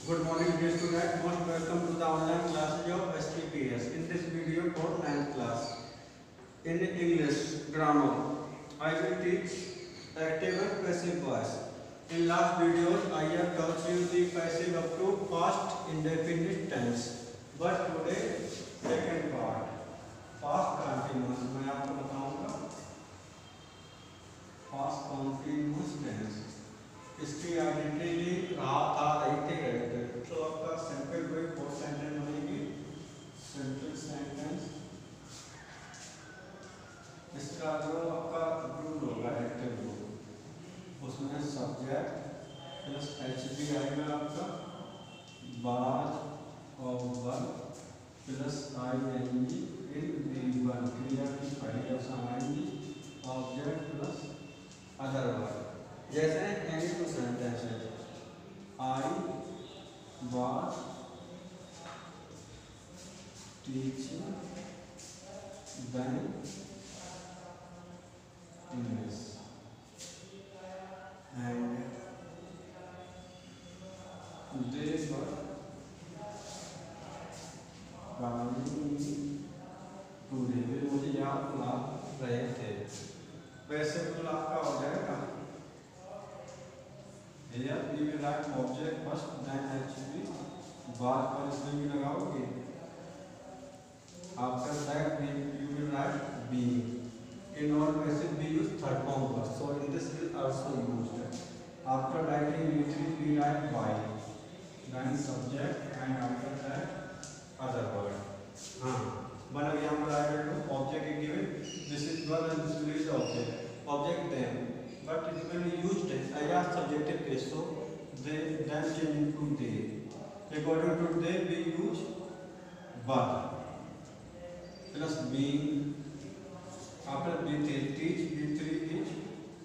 Good morning dear students, most welcome to the online classes of SPPS. In this video for 9th class, in English grammar, I will teach active and passive voice. In last videos, I have taught you the passive up to past indefinite tense. But today, second part, past continuous. मैं आपको बताऊंगा past continuous tense. इसकी identity रहा था रहते रहते तो आपका सिंपल वे फोर सेंटेंस बनेगी सिंपल सेंटेंस इसका जो आपका रूल होगा एक्टिव रूल उसमें सब्जेक्ट प्लस एचबी आएगा आपका बाद और वर्ब प्लस आईएनजी इन वी1 क्रिया की पहली अवस्था आएंगी ऑब्जेक्ट प्लस अदर वर्ब जैसे एनी टू सेंटेंस है I was teaching them English and they were coming today वे मुझे याद बुला रहे थे वैसे तो आपका हो जाएगा Here we will write object first, then HB. बाद पर इसमें भी लगाओगे. After that you will write being. In all cases we use third form first. So in this will also used. After writing V3 we write by. Then subject and after that other word. One example I will do. Object is given. This is one and this will is object. Object then. But it will be used as a subjective case, so they then change into they. According to they, we use but plus being. After B3, teach, B3 is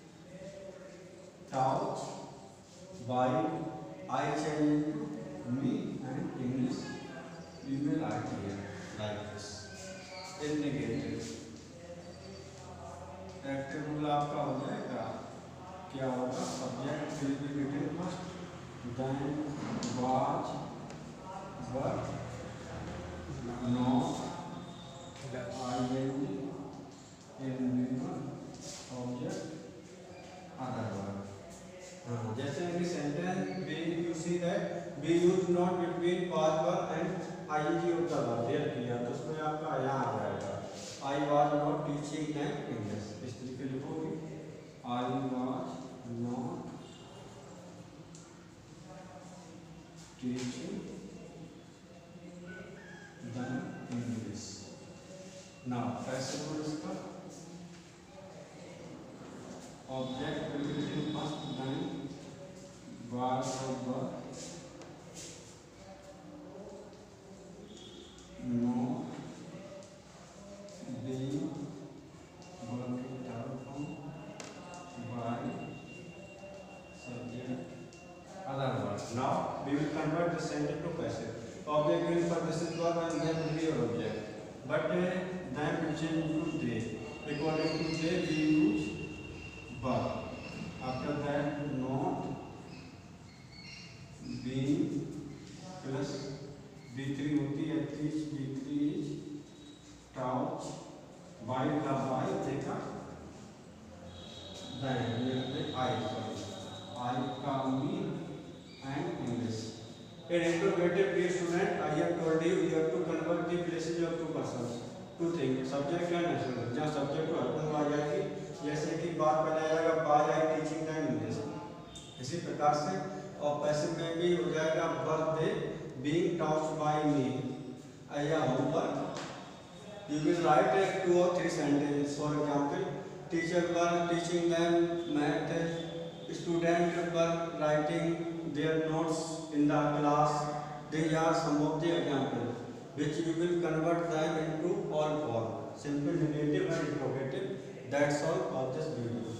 taught by I change into me and English. We will write here like this. In negative. Active rule आपका हो जाएगा. क्या होगा subject will be written first then was verb not ING एनवी1 object other verb जैसे in the sentence we you see that we use not between past verb and ing of the verb there किया तो उसमें आपका यहाँ आ जाएगा I was not teaching them English इस तरीके लिखोगे I was not teaching them English. Now, passive word is the object will be written first, then was or verb. No, being, working third form, by, subject, other words. Now we will convert the sentence to passive. Object will for this is verb and then will be your object. But then we change to they. According to they we use verb. After that not being plus B3 होती है teach B3 is taught by का by देखा then I come and English. In interrogative dear student, I have told you you have to convert the places of two persons. Two things, subject and subject. जहाँ subject to husband आ जाएगी, जैसे कि बात पहले आएगा by I teaching them English. इसी प्रकार से और passive में भी हो जाएगा verb they being taught by me. आया homework. You will write 2 or 3 sentences. For example, teacher were teaching them math. Students were writing their notes in the class. These are some of the examples which you will convert them into all form. Simple, negative and interrogative. That's all of this video.